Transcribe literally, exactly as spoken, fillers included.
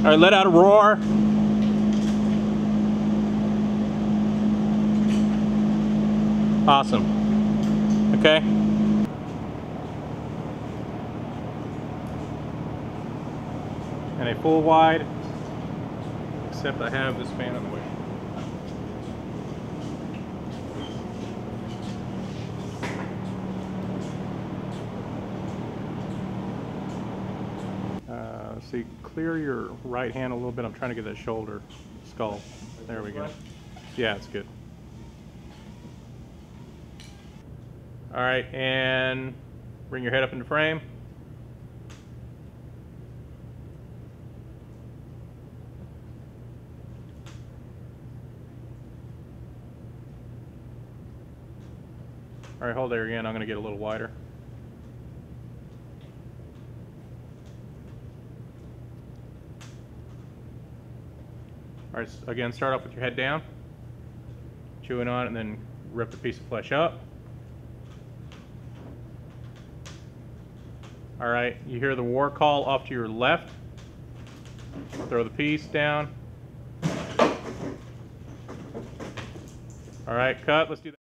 right, let out a roar. Awesome. Okay. And a full wide, except I have this fan in the way. Uh, let's see, clear your right hand a little bit. I'm trying to get that shoulder, skull. There we go. Yeah, it's good. All right, and bring your head up into frame. All right, hold there again. I'm going to get a little wider. All right, again, start off with your head down, chewing on it, and then rip the piece of flesh up. All right, you hear the war call off to your left. Throw the piece down. All right, cut. Let's do that.